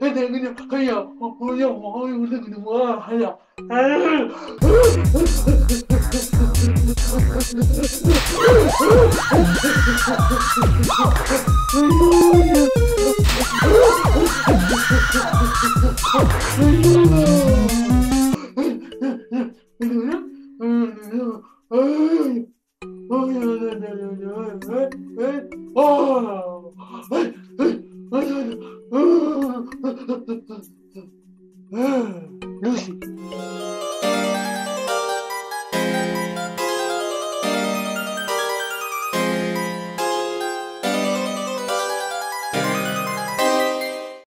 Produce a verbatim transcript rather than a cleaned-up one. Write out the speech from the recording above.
哎呀，我要我有那个我，哎呀，哎呀，Lucy.